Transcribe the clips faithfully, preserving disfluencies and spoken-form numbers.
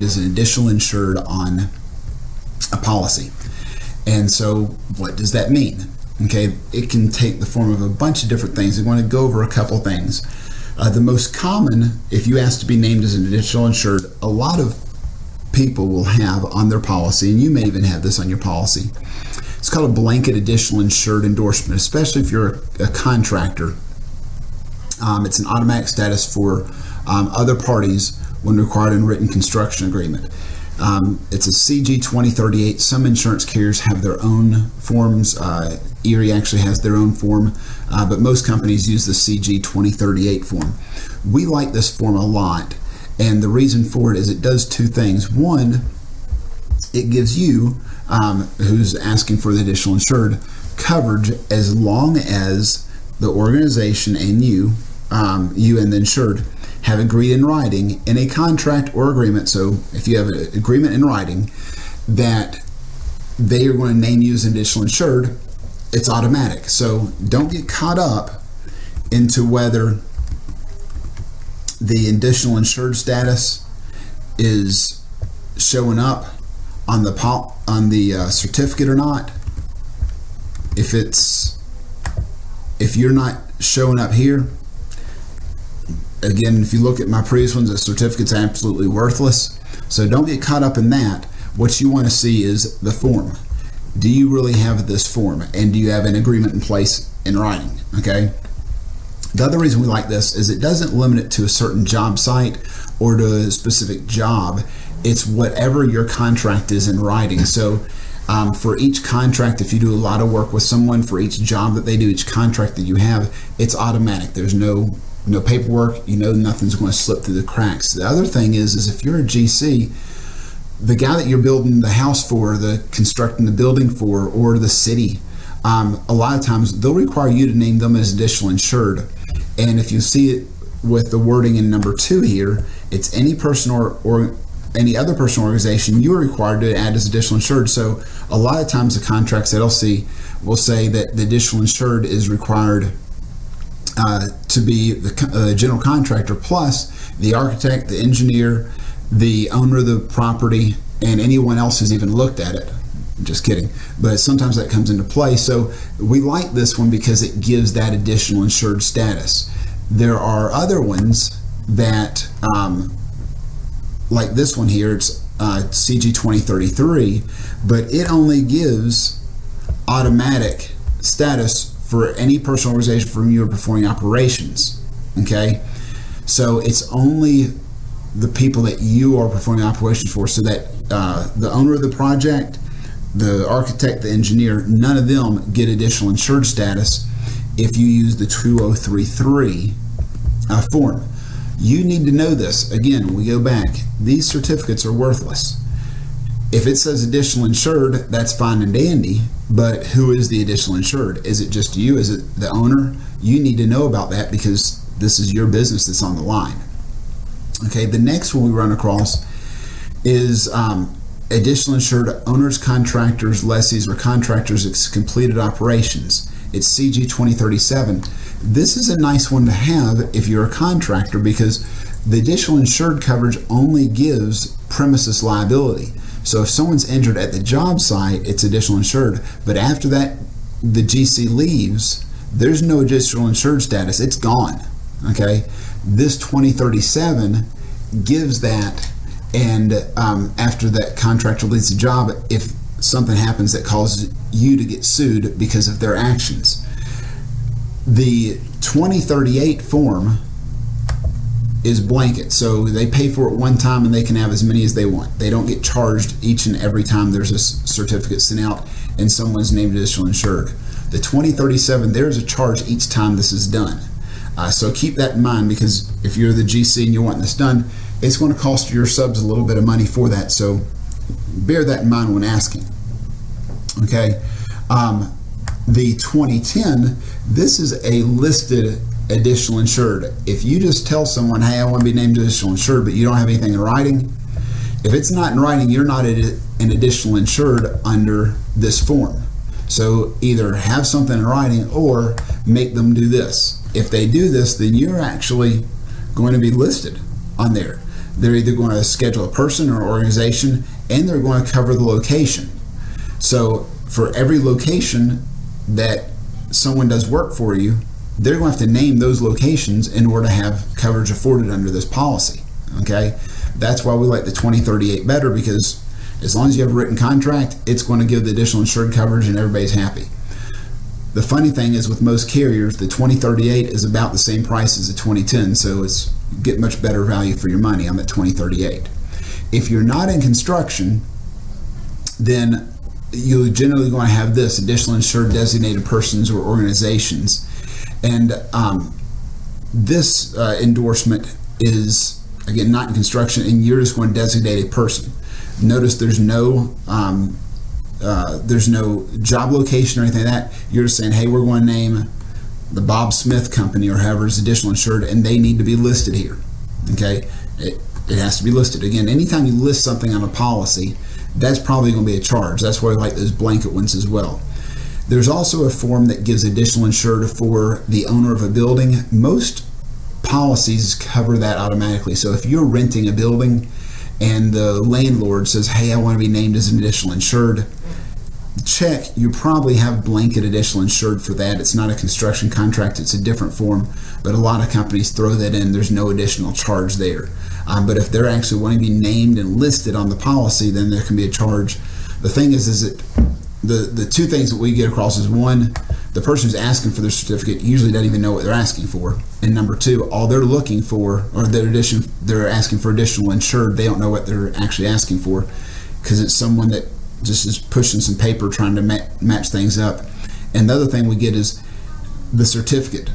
as an additional insured on a policy. And so what does that mean? Okay, it can take the form of a bunch of different things. We want to go over a couple things. Uh, the most common, if you ask to be named as an additional insured, a lot of people will have on their policy, and you may even have this on your policy. It's called a blanket additional insured endorsement, especially if you're a, a contractor. Um, it's an automatic status for um, other parties when required in written construction agreement. Um, it's a C G twenty thirty-eight. Some insurance carriers have their own forms. Uh, Erie actually has their own form, uh, but most companies use the C G twenty thirty-eight form. We like this form a lot, and the reason for it is it does two things. One, it gives you, um, who's asking for the additional insured, coverage as long as the organization and you, um, you and the insured, have agreed in writing in a contract or agreement. So if you have an agreement in writing that they are going to name you as an additional insured, it's automatic. So don't get caught up into whether the additional insured status is showing up on the pol on the uh, certificate or not. If it's if you're not showing up here, again, if you look at my previous ones, the certificate's absolutely worthless. So don't get caught up in that. What you want to see is the form. Do you really have this form? And do you have an agreement in place in writing? Okay. The other reason we like this is it doesn't limit it to a certain job site or to a specific job. It's whatever your contract is in writing. So um, for each contract, if you do a lot of work with someone, for each job that they do, each contract that you have, it's automatic. There's no no paperwork. You know, nothing's going to slip through the cracks. The other thing is, is if you're a G C, the guy that you're building the house for, the constructing the building for, or the city, um, a lot of times they'll require you to name them as additional insured. And if you see it with the wording in number two here, it's any person or, or any other person or organization you're required to add as additional insured. So a lot of times the contracts that I'll see will say that the additional insured is required uh, to be the uh, general contractor plus the architect, the engineer, the owner of the property, and anyone else who's even looked at it. Just kidding. But sometimes that comes into play. So we like this one because it gives that additional insured status. There are other ones that, um, like this one here, it's uh, C G twenty thirty-three, but it only gives automatic status for any personal organization for whom you are performing operations. Okay? So it's only the people that you are performing operations for, so that uh, the owner of the project, the architect, the engineer, none of them get additional insured status if you use the two oh three three uh, form. You need to know this. Again, we go back. These certificates are worthless. If it says additional insured, that's fine and dandy, but who is the additional insured? Is it just you? Is it the owner? You need to know about that because this is your business that's on the line. Okay, the next one we run across is um, additional insured owners, contractors, lessees, or contractors' ex completed operations. It's C G twenty thirty-seven. This is a nice one to have if you're a contractor because the additional insured coverage only gives premises liability. So if someone's injured at the job site, it's additional insured. But after that, the G C leaves, there's no additional insured status. It's gone. Okay? This twenty thirty-seven gives that, and um, after that contractor leaves the job, if something happens that causes you to get sued because of their actions. The twenty thirty-eight form is blanket, so they pay for it one time and they can have as many as they want. They don't get charged each and every time there's a certificate sent out and someone's named additional insured. The twenty thirty-seven, there's a charge each time this is done. Uh, so keep that in mind, because if you're the G C and you want this done, it's going to cost your subs a little bit of money for that. So bear that in mind when asking. Okay. Um, the twenty ten, this is a listed additional insured. If you just tell someone, hey, I want to be named additional insured, but you don't have anything in writing, if it's not in writing, you're not an additional insured under this form. So either have something in writing or make them do this. If they do this, then you're actually going to be listed on there. They're either going to schedule a person or organization, and they're going to cover the location. So for every location that someone does work for you, they're going to have to name those locations in order to have coverage afforded under this policy. Okay, that's why we like the twenty thirty-eight better, because as long as you have a written contract, it's going to give the additional insured coverage and everybody's happy. The funny thing is, with most carriers, the twenty thirty-eight is about the same price as the twenty ten, so it's you get much better value for your money on that twenty thirty-eight. If you're not in construction, then you're generally going to have this additional insured designated persons or organizations, and um, this uh, endorsement is again not in construction, and you're just going to designate a person. Notice there's no um, uh, there's no job location or anything like that. You're just saying, hey, we're going to name the Bob Smith Company or whoever is additional insured, and they need to be listed here. Okay, it, it has to be listed. Again, anytime you list something on a policy, that's probably going to be a charge. That's why I like those blanket ones as well. There's also a form that gives additional insured for the owner of a building. Most policies cover that automatically. So if you're renting a building and the landlord says, hey, I want to be named as an additional insured, check, you probably have blanket additional insured for that. It's not a construction contract, it's a different form, but a lot of companies throw that in. There's no additional charge there. Um, but if they're actually wanting to be named and listed on the policy, then there can be a charge. The thing is, is that the, the two things that we get across is, one, the person who's asking for their certificate usually doesn't even know what they're asking for. And number two, all they're looking for, or their addition, they're asking for additional insured, they don't know what they're actually asking for, because it's someone that just is pushing some paper trying to ma match things up. And the other thing we get is the certificate.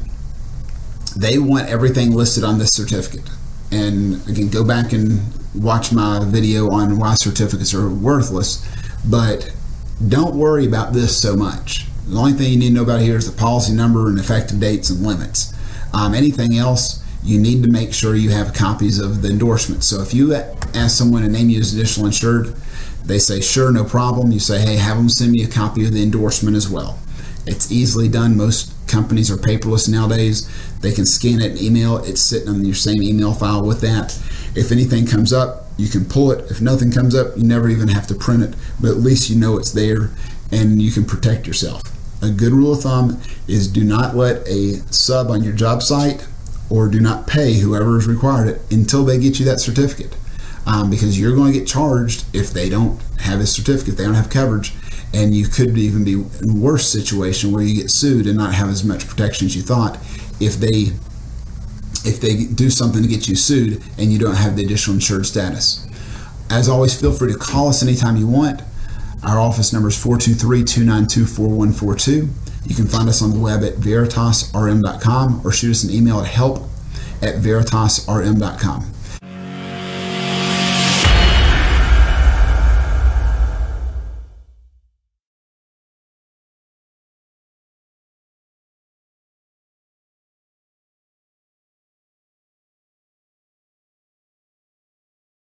They want everything listed on this certificate. And again, go back and watch my video on why certificates are worthless, but don't worry about this so much. The only thing you need to know about here is the policy number and effective dates and limits. Um, anything else, you need to make sure you have copies of the endorsement. So if you ask someone to name you as additional insured, they say, sure, no problem. You say, hey, have them send me a copy of the endorsement as well. It's easily done. Most companies are paperless nowadays. They can scan it and email it. It's sitting on your same email file with that. If anything comes up, you can pull it. If nothing comes up, you never even have to print it, but at least you know it's there and you can protect yourself. A good rule of thumb is do not let a sub on your job site, or do not pay whoever has required it until they get you that certificate. Um, because you're going to get charged if they don't have a certificate, they don't have coverage, and you could even be in a worse situation where you get sued and not have as much protection as you thought if they if they do something to get you sued and you don't have the additional insured status. As always, feel free to call us anytime you want. Our office number is four two three, two nine two, four one four two. You can find us on the web at veritas r m dot com or shoot us an email at help at veritas r m dot com.